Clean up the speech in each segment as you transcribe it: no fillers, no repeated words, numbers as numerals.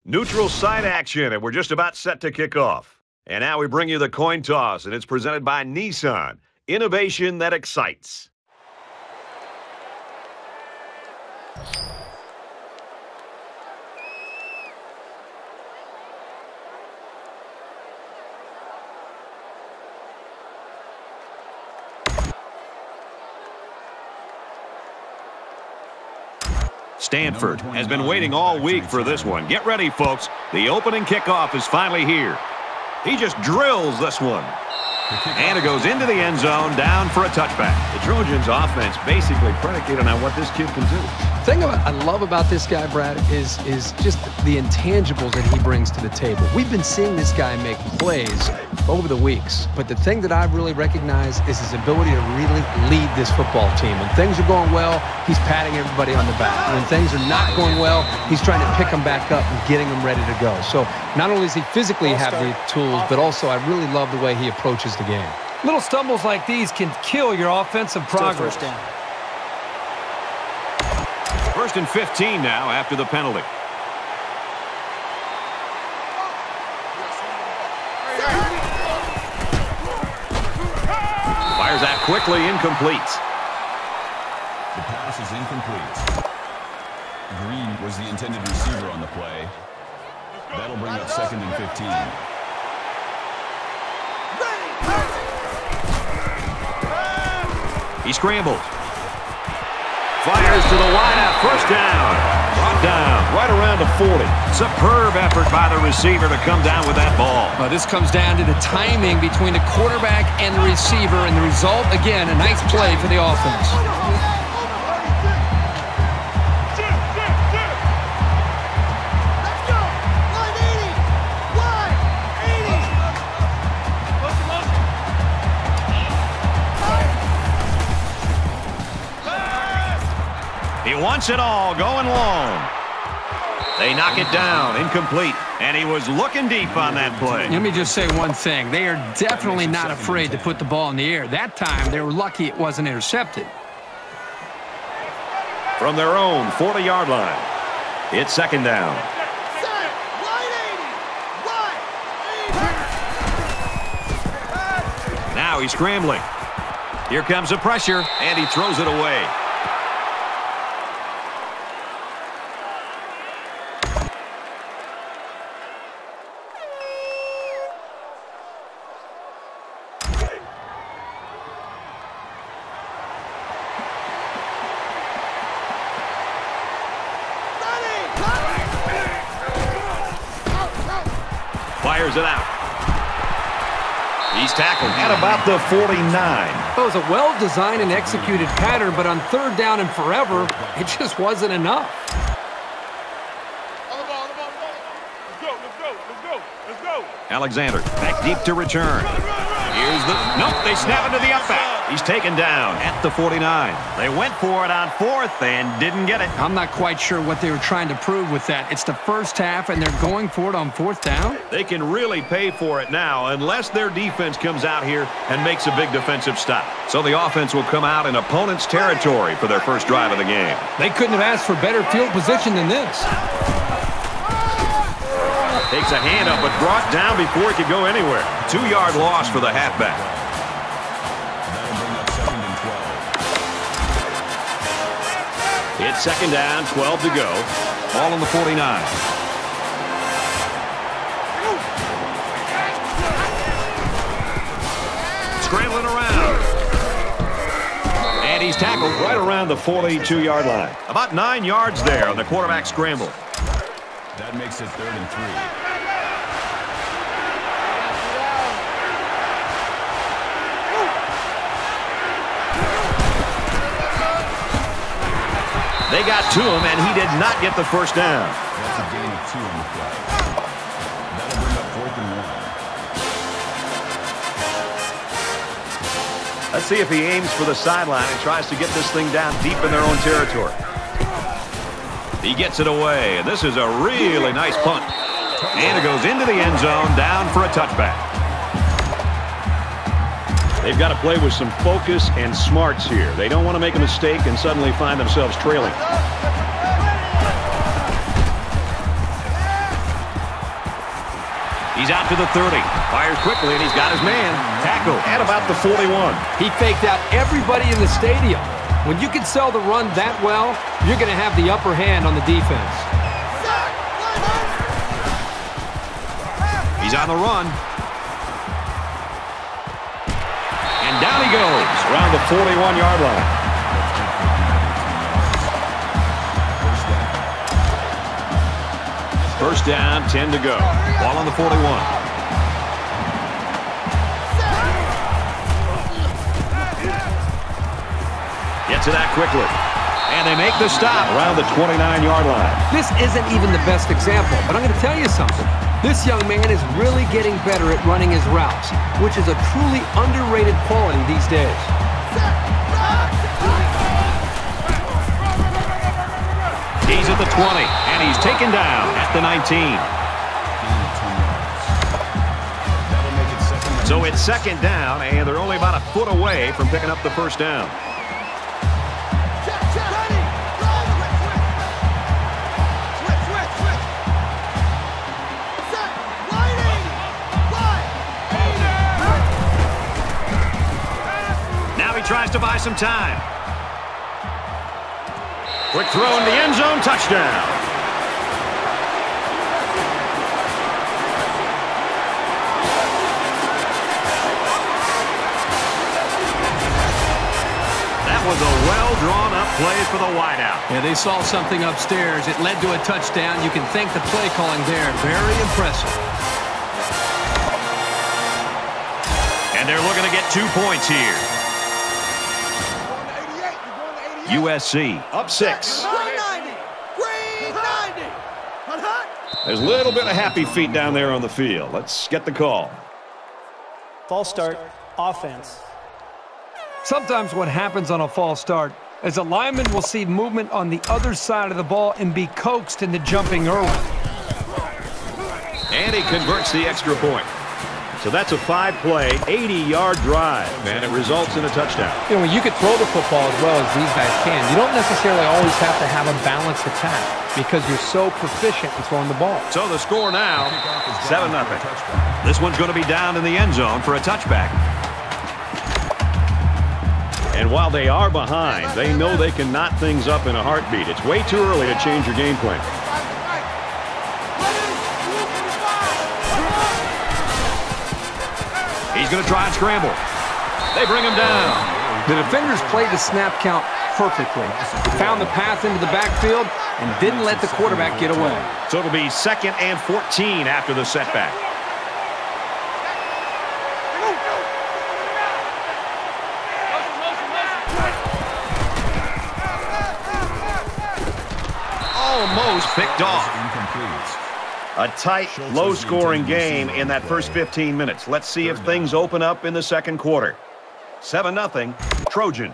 Neutral site action, and we're just about set to kick off. And now we bring you the coin toss, and it's presented by Nissan. Innovation that excites. Stanford has been waiting all week for this one. Get ready, folks. The opening kickoff is finally here. He just drills this one. And it goes into the end zone, down for a touchback. The Trojans' offense basically predicated on what this kid can do. The thing I love about this guy, Brad, is just the intangibles that he brings to the table. We've been seeing this guy make plays over the weeks, but the thing that I really recognize is his ability to really lead this football team. When things are going well, he's patting everybody on the back. When things are not going well, he's trying to pick them back up and getting them ready to go. So not only does he physically have the tools, but also I really love the way he approaches the game. Little stumbles like these can kill your offensive progress. First down. First and 15 now after the penalty. Fires that quickly, incomplete. The pass is incomplete. Green was the intended receiver on the play. That'll bring up second and 15. He scrambles. Fires to the wideout. First down. Brought down right around the 40. Superb effort by the receiver to come down with that ball. Well, this comes down to the timing between the quarterback and the receiver, and the result, again, a nice play for the offense. He wants it all, going long. They knock it down, incomplete. And he was looking deep on that play. Let me just say one thing. They are definitely not afraid to put the ball in the air. That time, they were lucky it wasn't intercepted. From their own 40-yard line, it's second down. Now he's scrambling. Here comes the pressure, and he throws it away. Fires it out. He's tackled at about the 49. It was a well-designed and executed pattern, but on third down and forever, it just wasn't enough. Let's go. Alexander back deep to return. Here's the... Nope, they snap into the up back. He's taken down at the 49. They went for it on fourth and didn't get it. I'm not quite sure what they were trying to prove with that. It's the first half, and they're going for it on fourth down? They can really pay for it now unless their defense comes out here and makes a big defensive stop. So the offense will come out in opponent's territory for their first drive of the game. They couldn't have asked for better field position than this. Takes a hand up, but brought down before he could go anywhere. 2-yard loss for the halfback. That'll bring up second and 12. It's second down, 12 to go. Ball on the 49. Scrambling around. And he's tackled right around the 42-yard line. About 9 yards there on the quarterback scramble. That makes it third and 3. They got to him, and he did not get the first down. That's a gain of 2 on the play. That'll bring up fourth and 1. Let's see if he aims for the sideline and tries to get this thing down deep in their own territory. He gets it away, and this is a really nice punt. And it goes into the end zone, down for a touchback. They've got to play with some focus and smarts here. They don't want to make a mistake and suddenly find themselves trailing. He's out to the 30. Fires quickly, and he's got his man. Tackle at about the 41. He faked out everybody in the stadium. When you can sell the run that well, you're going to have the upper hand on the defense. He's on the run. And down he goes around the 41-yard line. First down, 10 to go. Ball on the 41. Get to that quickly. And they make the stop around the 29-yard line. This isn't even the best example, but I'm going to tell you something. This young man is really getting better at running his routes, which is a truly underrated quality these days. He's at the 20, and he's taken down at the 19. So it's second down, and they're only about a foot away from picking up the first down. Now he tries to buy some time. Quick throw in the end zone, touchdown. That was a well-drawn-up play for the wideout. Yeah, they saw something upstairs. It led to a touchdown. You can thank the play calling there. Very impressive. And they're looking to get 2 points here. USC up 6. There's a little bit of happy feet down there on the field. Let's get the call. False start, offense. Sometimes what happens on a false start is a lineman will see movement on the other side of the ball and be coaxed into jumping early. And he converts the extra point. So that's a 5-play, 80-yard drive, and it results in a touchdown. You know, when you can throw the football as well as these guys can, you don't necessarily always have to have a balanced attack because you're so proficient in throwing the ball. So the score now, 7-0. This one's going to be down in the end zone for a touchback. And while they are behind, they know they can knot things up in a heartbeat. It's way too early to change your game plan. He's going to try and scramble. They bring him down. The defenders played the snap count perfectly. Found the path into the backfield and didn't let the quarterback get away. So it'll be 2nd and 14 after the setback. Almost picked off. A tight, low-scoring game in that first 15 minutes. Let's see if things open up in the second quarter. 7-0, Trojans.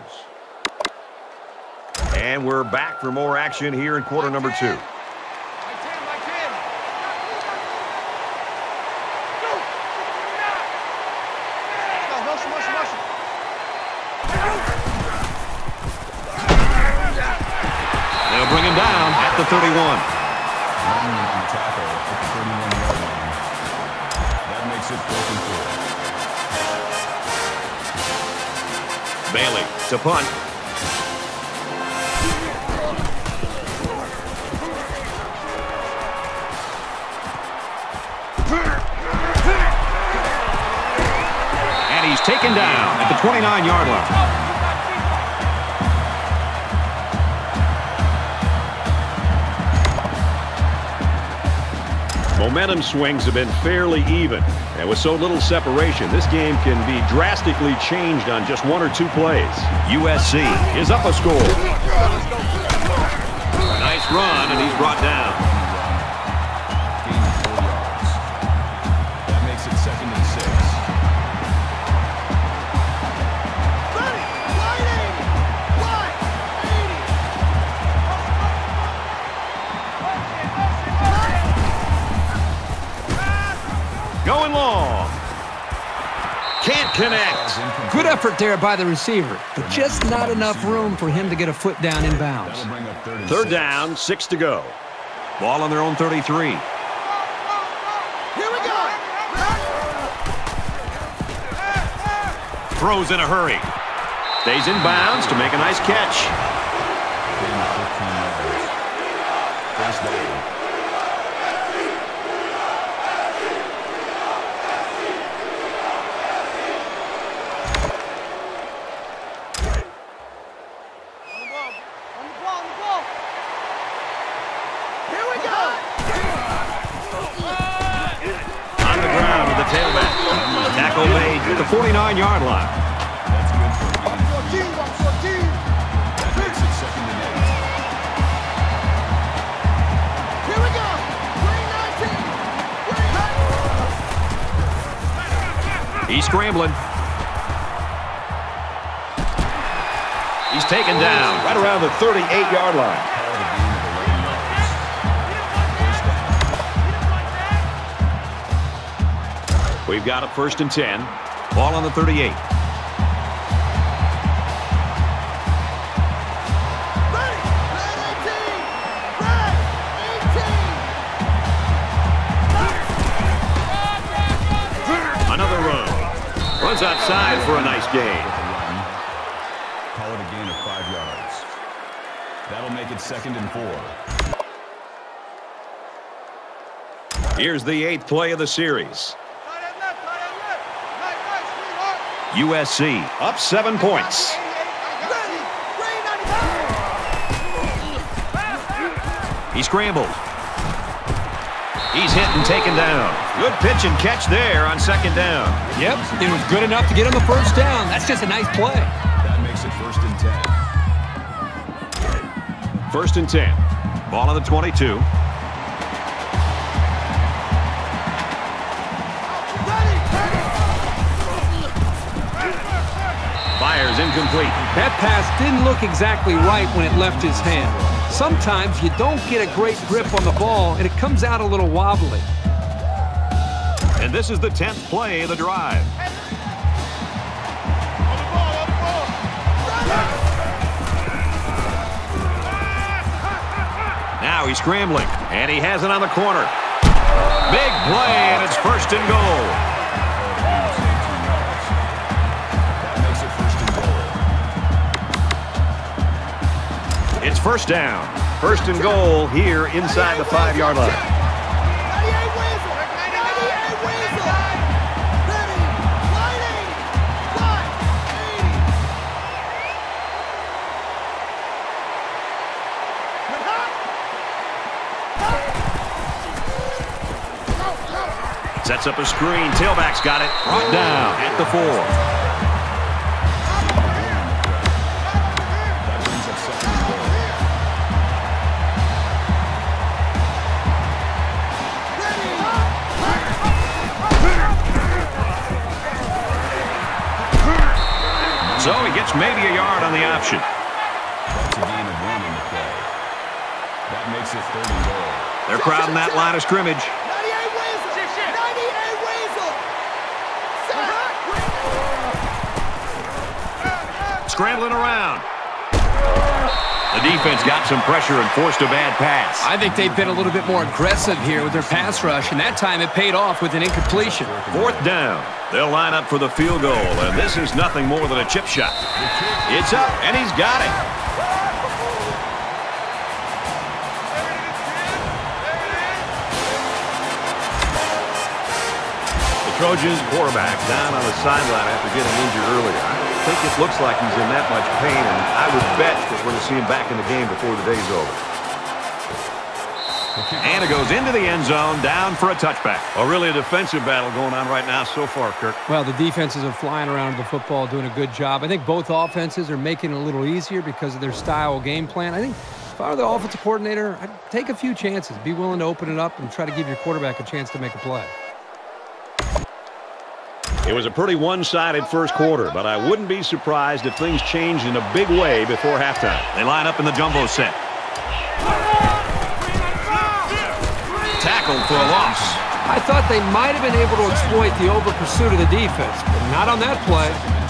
And we're back for more action here in quarter number 2. They'll bring him down at the 31. Bailey to punt. And he's taken down at the 29-yard line. Momentum swings have been fairly even. And with so little separation, this game can be drastically changed on just 1 or 2 plays. USC is up a score. Nice run, and he's brought down. That makes it 2nd and 6. Going long. Can't connect. Good effort there by the receiver, but just not enough room for him to get a foot down in bounds. Third down, 6 to go. Ball on their own 33. Here we go. throws in a hurry. Stays in bounds to make a nice catch. First down. On the ground with the tailback. Tackle made at the 49-yard line. That's good for a gain. That makes it 2nd and 8. He's scrambling. He's taken down right around the 38-yard line. Call the gain of 11 yards. First down. We've got a 1st and 10. Ball on the 38. Another run. Runs outside for a nice gain. Call it a gain of 5 yards. That'll make it 2nd and 4. Here's the 8th play of the series. USC up 7 points. He scrambled. He's hit and taken down. Good pitch and catch there on 2nd down. Yep, it was good enough to get him the first down. That's just a nice play. That makes it 1st and 10. 1st and 10. Ball on the 22. Fires incomplete. That pass didn't look exactly right when it left his hand. Sometimes you don't get a great grip on the ball, and it comes out a little wobbly. And this is the 10th play of the drive. Now he's scrambling, and he has it on the corner. Big play, and it's 1st and goal. That makes it 1st and goal. It's 1st down. 1st and goal here inside the 5-yard line. Sets up a screen. Tailback's got it. Brought down at the 4. That brings up 2nd and goal. So he gets maybe a yard on the option. That's a gain of 1 in the play. That makes it 3rd and goal. They're crowding that line of scrimmage. Scrambling around. The defense got some pressure and forced a bad pass. I think they've been a little bit more aggressive here with their pass rush, and that time it paid off with an incompletion. 4th down. They'll line up for the field goal, and this is nothing more than a chip shot. It's up, and he's got it. The Trojans quarterback down on the sideline after getting injured earlier. I think it looks like he's in that much pain, and I would bet that we're going to see him back in the game before the day's over. And it goes into the end zone, down for a touchback. Well, really a defensive battle going on right now so far, Kirk. Well, the defenses are flying around the football, doing a good job. I think both offenses are making it a little easier because of their style game plan. I think if I were the offensive coordinator, I'd take a few chances, be willing to open it up, and try to give your quarterback a chance to make a play. It was a pretty one-sided first quarter, but I wouldn't be surprised if things changed in a big way before halftime. They line up in the jumbo set. Tackled for a loss. I thought they might have been able to exploit the over-pursuit of the defense, but not on that play.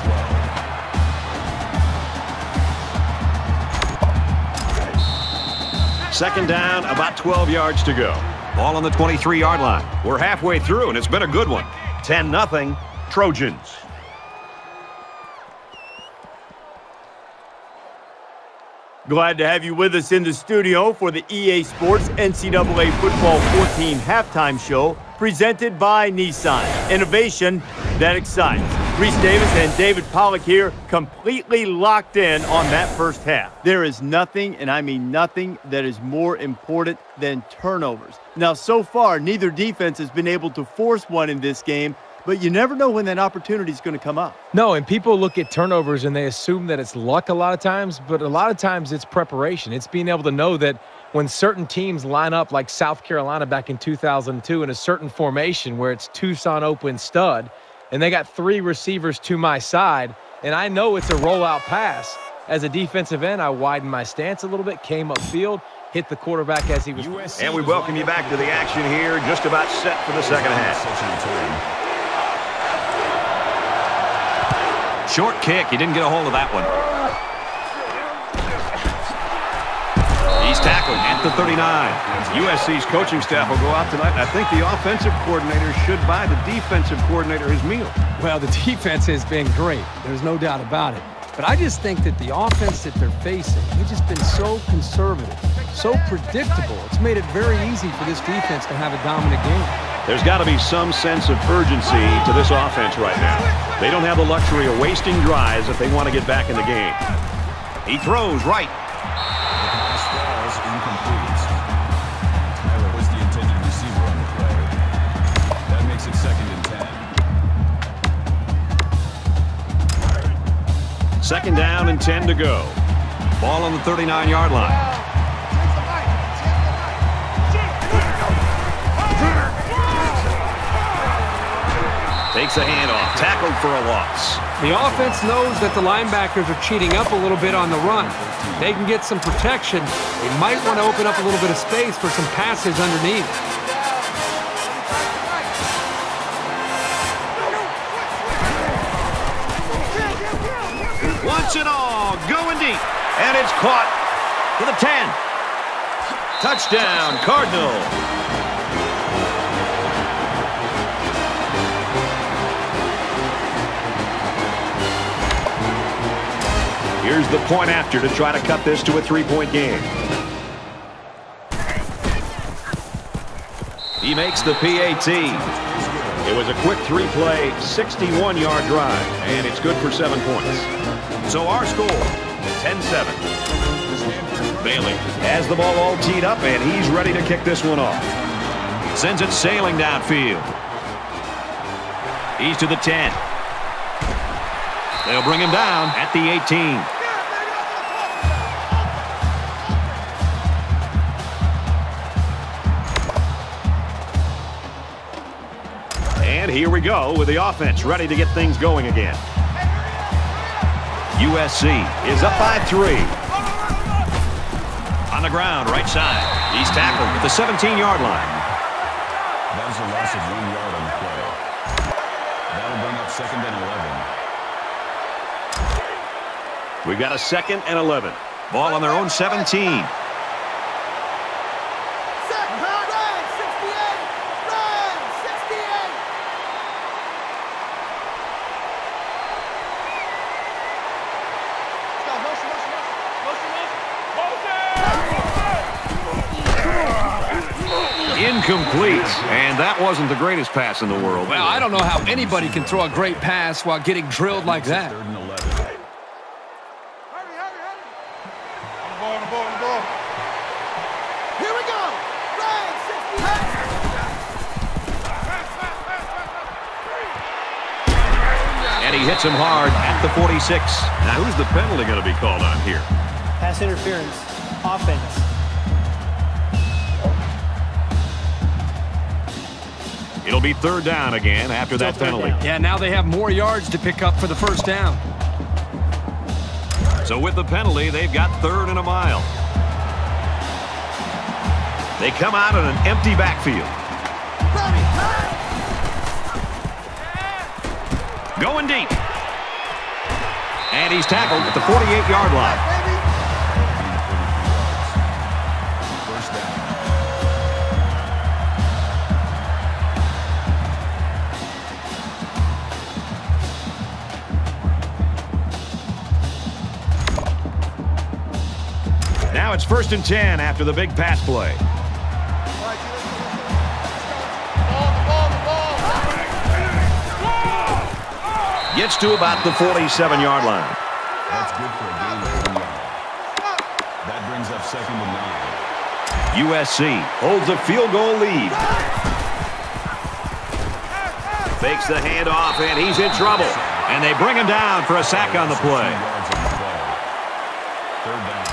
2nd down, about 12 yards to go. Ball on the 23-yard line. We're halfway through, and it's been a good one. 10-0. Trojans. Glad to have you with us in the studio for the EA Sports NCAA Football 14 Halftime Show, presented by Nissan. Innovation that excites. Reese Davis and David Pollack here, completely locked in on that first half. There is nothing, and I mean nothing, that is more important than turnovers. Now, so far, neither defense has been able to force one in this game, but you never know when that opportunity is going to come up. No, and people look at turnovers and they assume that it's luck a lot of times, but a lot of times it's preparation. It's being able to know that when certain teams line up like South Carolina back in 2002 in a certain formation where it's Tucson open stud, and they got 3 receivers to my side, and I know it's a rollout pass. As a defensive end, I widened my stance a little bit, came upfield, hit the quarterback as he was. And we welcome you back to the action here, just about set for the second half. Short kick. He didn't get a hold of that one. He's tackled at the 39. USC's coaching staff will go out tonight. I think the offensive coordinator should buy the defensive coordinator his meal. Well, the defense has been great. There's no doubt about it. But I just think that the offense that they're facing, they've just been so conservative, so predictable. It's made it very easy for this defense to have a dominant game. There's got to be some sense of urgency to this offense right now. They don't have the luxury of wasting drives if they want to get back in the game. He throws right. The pass falls incomplete. Tyler was the intended receiver on the play. That makes it 2nd and 10. Second down and 10 to go. Ball on the 39-yard line. Takes a handoff, tackled for a loss. The offense knows that the linebackers are cheating up a little bit on the run. They can get some protection. They might want to open up a little bit of space for some passes underneath. Wants it all, going deep. And it's caught to the 10. Touchdown, Cardinals. Here's the point after to try to cut this to a 3-point game. He makes the PAT. It was a quick 3-play, 61-yard drive, and it's good for 7 points. So our score, 10-7. Bailey has the ball all teed up, and he's ready to kick this one off. Sends it sailing downfield. He's to the 10. They'll bring him down at the 18. And here we go with the offense ready to get things going again. USC is up by 3. On the ground, right side. He's tackled at the 17-yard line. That is a loss of 1 yard on the play. That'll bring up 2nd and 11. We've got a 2nd and 11. Ball on their own 17. Incomplete, and that wasn't the greatest pass in the world. Well, I don't know how anybody can throw a great pass while getting drilled like that. 3rd and 11. Here we go. And he hits him hard at the 46. Now, who's the penalty going to be called on here? Pass interference. Offense. It'll be 3rd down again after that penalty. Yeah, now they have more yards to pick up for the first down. So with the penalty, they've got 3rd and a mile. They come out in an empty backfield. Going deep. And he's tackled at the 48-yard line. First down. Now it's 1st and 10 after the big pass play. Gets to about the 47-yard line. That's good for a gain of 1 yard. That brings up 2nd and 9. USC holds a field goal lead. Fakes the handoff, and he's in trouble. And they bring him down for a sack on the play. 3rd down.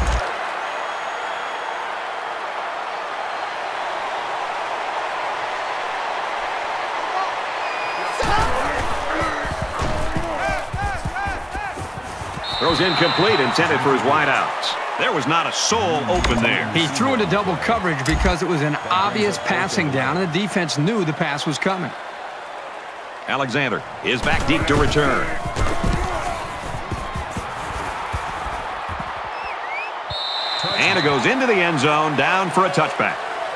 Throws incomplete, intended for his wideouts. There was not a soul open there. He threw into double coverage because it was an obvious passing down, and the defense knew the pass was coming. Alexander is back deep to return. And it goes into the end zone, down for a touchback.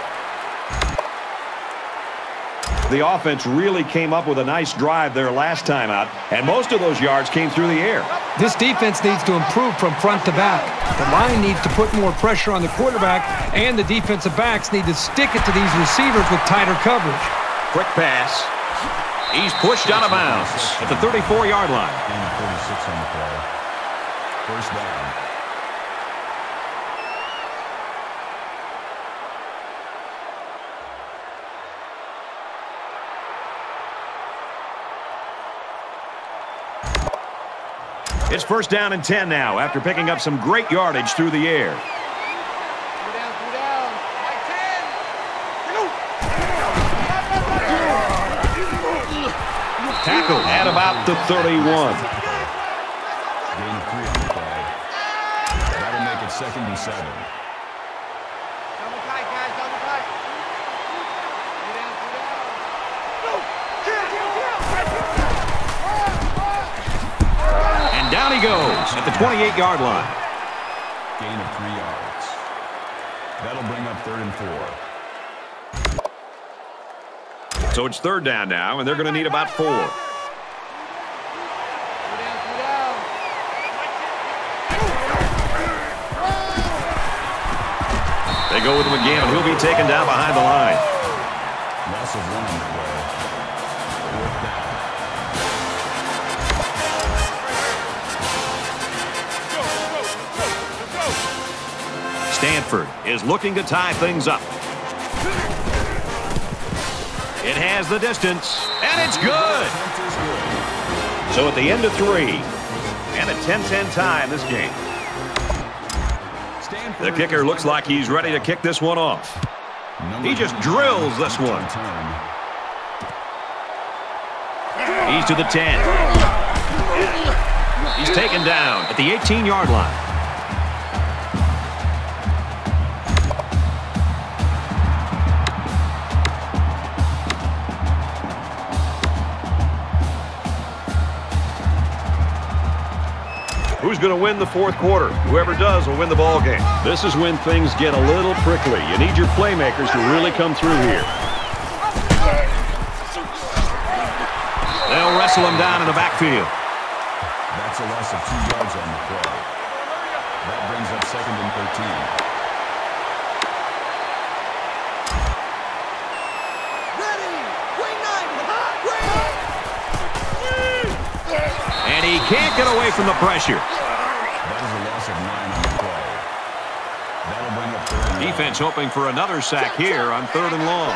The offense really came up with a nice drive there last time out, and most of those yards came through the air. This defense needs to improve from front to back. The line needs to put more pressure on the quarterback, and the defensive backs need to stick it to these receivers with tighter coverage. Quick pass. He's pushed out of bounds at the 34-yard line. Gain of 36 on the play. 1st down. It's 1st down and 10 now after picking up some great yardage through the air. Tackle at about the 31. Gain of 3 on the play. That'll make it 2nd and 7. And down he goes at the 28-yard line. Gain of 3 yards. That'll bring up 3rd and 4. So it's 3rd down now, and they're going to need about 4. They go with him again, and he'll be taken down behind the line. Loss of 1 on the play. 4th down. Stanford is looking to tie things up. It has the distance, and it's good. So at the end of 3, and a 10-10 tie in this game. The kicker looks like he's ready to kick this one off. He just drills this one. He's to the 10. He's taken down at the 18-yard line. Who's going to win the 4th quarter? Whoever does will win the ball game. This is when things get a little prickly. You need your playmakers to really come through here. They'll wrestle him down in the backfield. That's a loss of 2 yards on the play. That brings up 2nd and 13. And he can't get away from the pressure. That is a loss of 9 on the play. That'll bring up 3rd and 1. Defense hoping for another sack here on 3rd and long.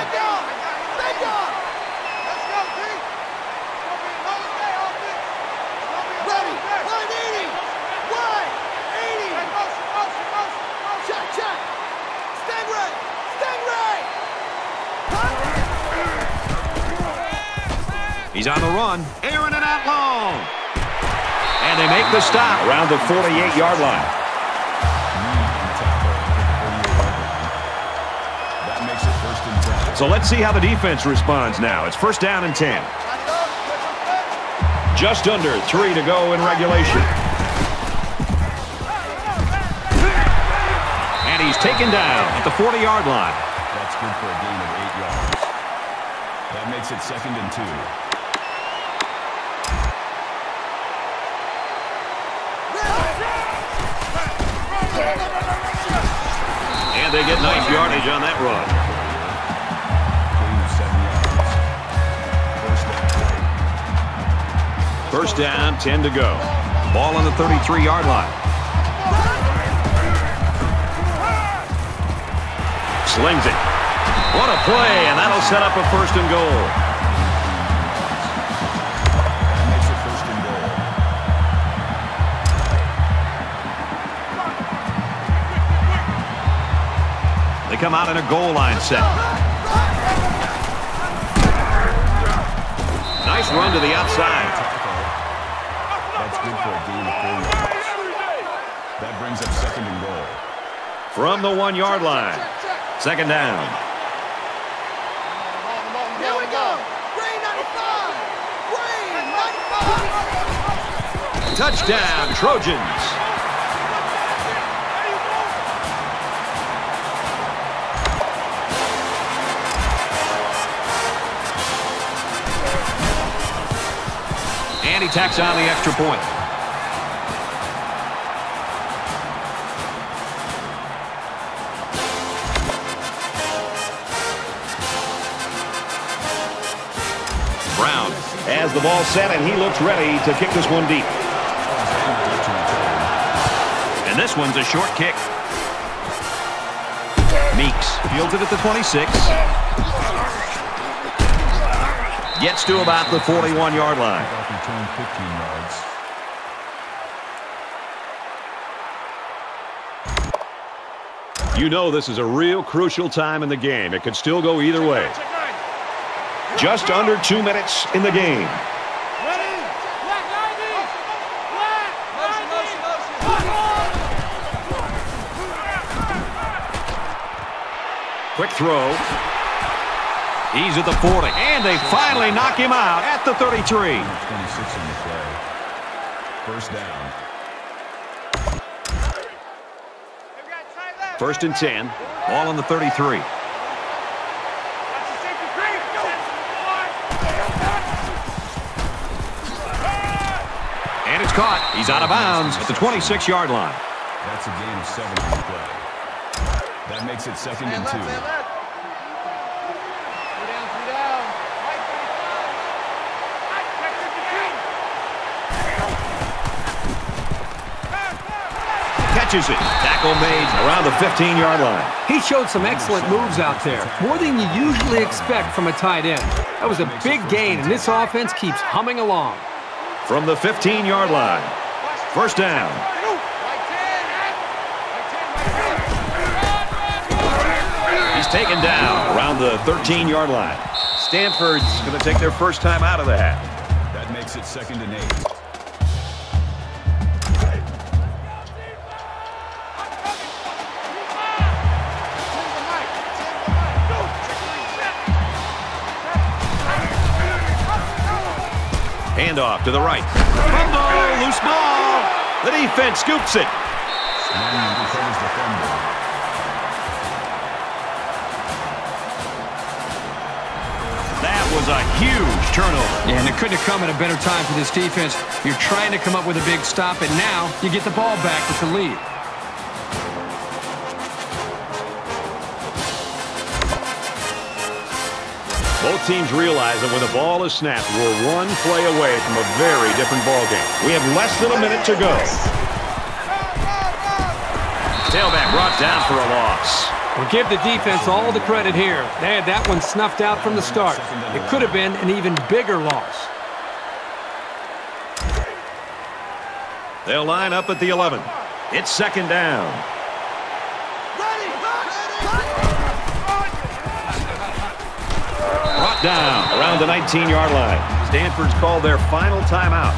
He's on the run, airing it out long. And they make the stop around the 48-yard line. That makes it 1st and 10. So let's see how the defense responds now. It's 1st down and 10. Just under 3 to go in regulation. And he's taken down at the 40-yard line. That's good for a gain of 8 yards. That makes it 2nd and 2. And they get nice yardage on that run. Gain of 7 yards. First down, 10 to go. Ball on the 33-yard line. Slings it. What a play, and that'll set up a first and goal. That makes it first and goal. They come out in a goal line set. Nice run to the outside. That's good for a gain of 4 yards. That brings up second and goal. From the 1-yard line. Second down. Here we go. Green 95. Green 95. Touchdown, Trojans. And he tacks on the extra point. Brown has the ball set, and he looks ready to kick this one deep. And this one's a short kick. Meeks fields it at the 26. Gets to about the 41-yard line. Return 15 yards. You know this is a real crucial time in the game. It could still go either way. Just under 2 minutes in the game. Quick throw. He's at the 40, and they finally knock him out at the 33. 26 in the play. First down. First and 10. Ball on the 33. And it's caught. He's out of bounds at the 26-yard line. That's a gain of 7 in the play. That makes it second and 2. Catches it. Tackle made around the 15-yard line. He showed some excellent moves out there, more than you usually expect from a tight end. That was a big gain, and this offense keeps humming along. From the 15-yard line. First down. He's taken down around the 13-yard line. Stanford's going to take their first time out of the half. That makes it second and 8. Handoff to the right. Fumble, loose ball. The defense scoops it. Manning recovers the fumble. That was a huge turnover. Yeah, and it couldn't have come at a better time for this defense. You're trying to come up with a big stop, and now you get the ball back with the lead. Both teams realize that when the ball is snapped, we're one play away from a very different ball game. We have less than a minute to go. Tailback brought down for a loss. We'll give the defense all the credit here. They had that one snuffed out from the start. It could have been an even bigger loss. They'll line up at the 11. It's second down. Brought down around the 19-yard line. Stanford's called their final timeout.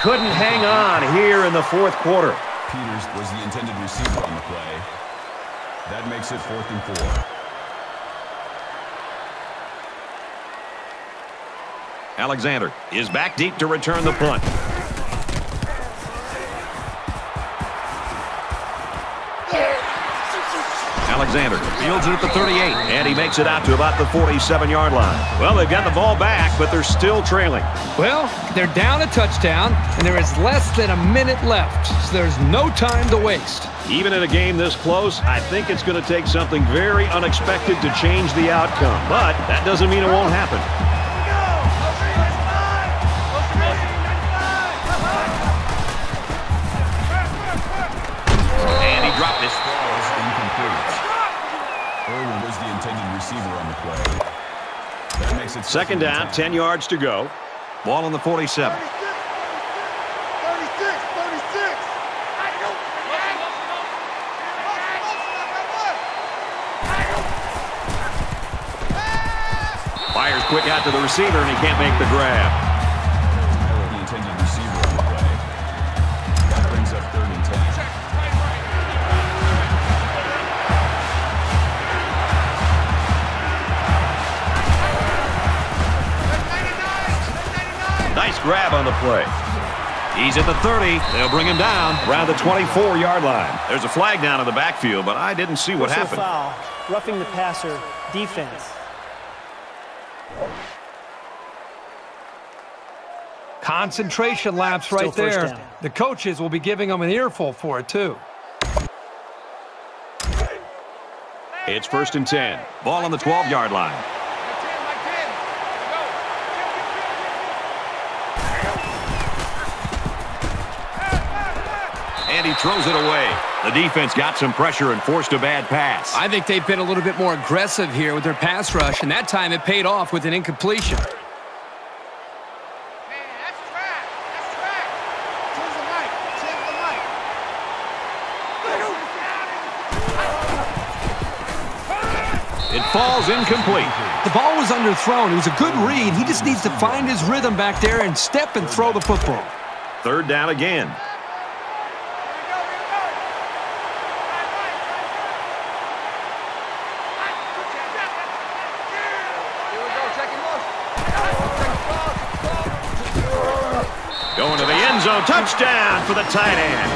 couldn't hang on here in the fourth quarter. Peters was the intended receiver on the play. That makes it 4th and 4. Alexander is back deep to return the punt. Alexander fields it at the 38, and he makes it out to about the 47-yard line. Well, they've got the ball back, but they're still trailing. Well, they're down a touchdown, and there is less than a minute left, so there's no time to waste. Even in a game this close, I think it's going to take something very unexpected to change the outcome. But that doesn't mean it won't happen. And he dropped this. Incomplete. Irwin was the intended receiver on the play. That makes it second down, 10 yards to go. Ball on the 47. 36. Fires quick out to the receiver, and he can't make the grab. Tyler, the intended receiver on the play. That brings up 3rd and 10. Nice grab on the play. He's at the 30. They'll bring him down around the 24-yard line. There's a flag down in the backfield, but I didn't see what happened. Foul, roughing the passer, defense. Concentration lapse right Still first there. down. The coaches will be giving them an earful for it, too. It's 1st and 10. Ball on the 12-yard line. And he throws it away. The defense got some pressure and forced a bad pass. I think they've been a little bit more aggressive here with their pass rush, and that time it paid off with an incompletion. It falls incomplete. The ball was underthrown. It was a good read. He just needs to find his rhythm back there and step and throw the football. 3rd down again. Going to the end zone. Touchdown for the tight end.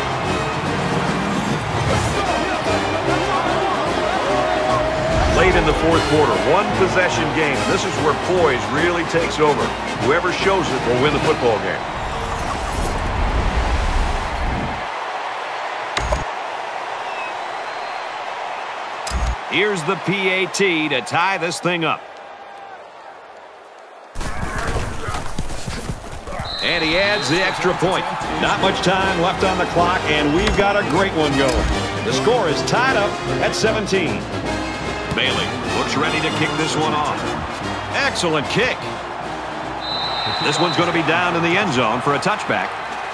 Late in the fourth quarter, one-possession game. This is where poise really takes over. Whoever shows it will win the football game. Here's the PAT to tie this thing up. And he adds the extra point. Not much time left on the clock, and we've got a great one going. The score is tied up at 17. Bailey looks ready to kick this one off. Excellent kick. This one's going to be down in the end zone for a touchback.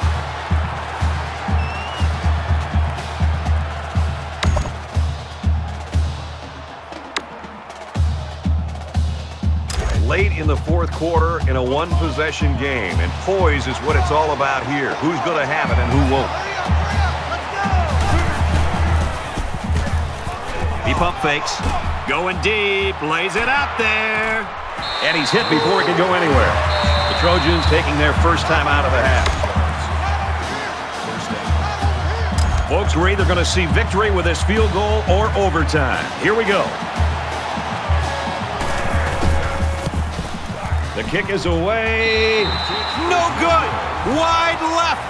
Late in the fourth quarter in a one-possession game, and poise is what it's all about here. Who's going to have it and who won't? He pump fakes. Going deep. Lays it out there. And he's hit before he can go anywhere. The Trojans taking their first time out of the half. Folks, we're either going to see victory with this field goal or overtime. Here we go. The kick is away. No good. Wide left.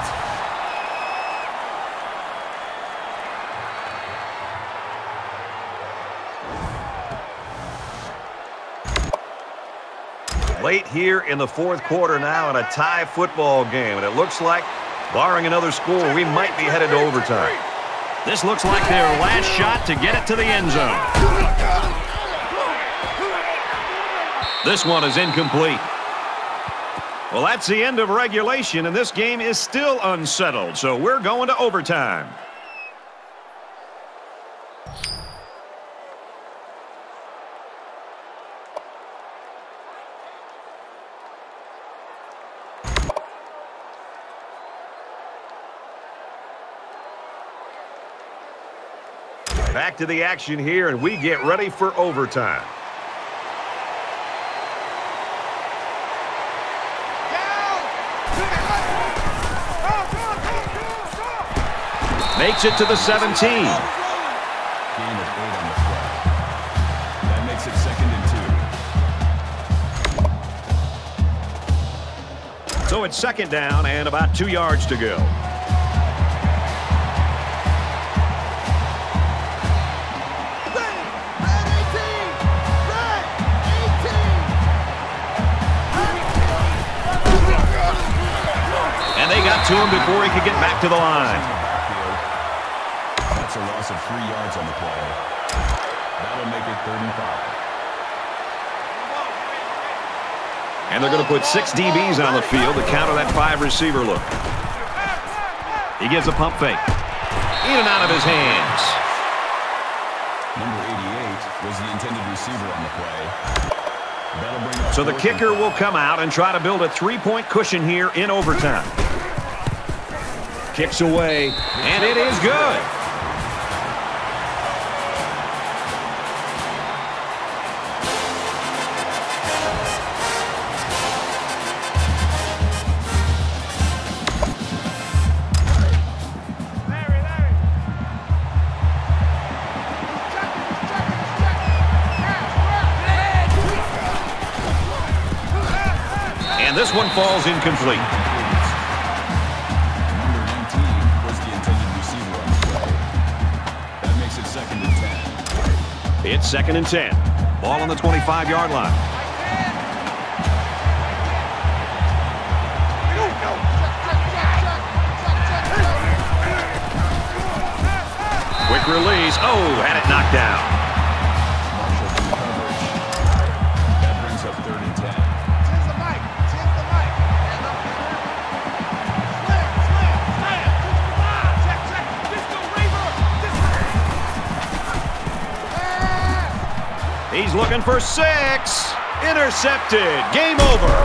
Late here in the fourth quarter now in a tie football game. And it looks like, barring another score, we might be headed to overtime. This looks like their last shot to get it to the end zone. This one is incomplete. Well, that's the end of regulation, and this game is still unsettled, so we're going to overtime. Back to the action here, and we get ready for overtime. Makes it to the 17. Gain of 8 on the play. That makes it 2nd and 2. So it's 2nd down and about 2 yards to go. And they got to him before he could get back to the line. That's a loss of 3 yards on the play. That'll make it 3rd and 5. And they're going to put 6 DBs on the field to counter that 5-receiver look. He gives a pump fake. In and out of his hands. Number 88 was the intended receiver on the play. That'll bring up So the kicker will come out and try to build a 3-point cushion here in overtime. Kicks away, and it is good. And this one falls incomplete. Number 19 was the intended receiver on the play. That makes it 2nd and 10. It's 2nd and 10. Ball on the 25-yard line. Quick release. Oh, had it knocked down. Marshall through coverage. That brings up 3rd and 10. He's looking for 6. Intercepted. Game over.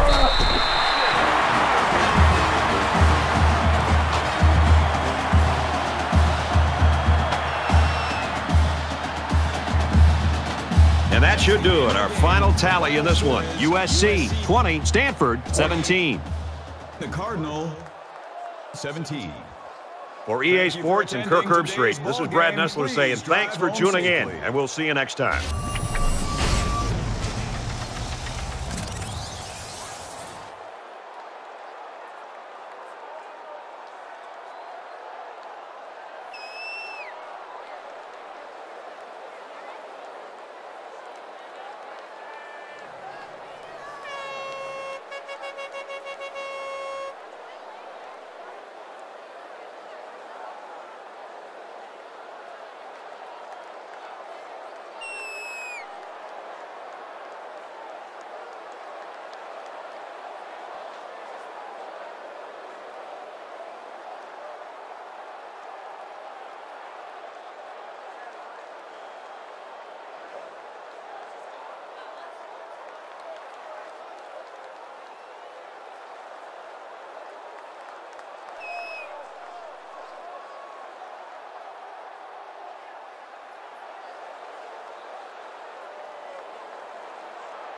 And that should do it. Our final tally in this one. USC 20, Stanford 17. The Cardinal 17. For EA Sports and Kirk Herbstreit, this is Brad Nessler saying thanks for tuning in, and we'll see you next time.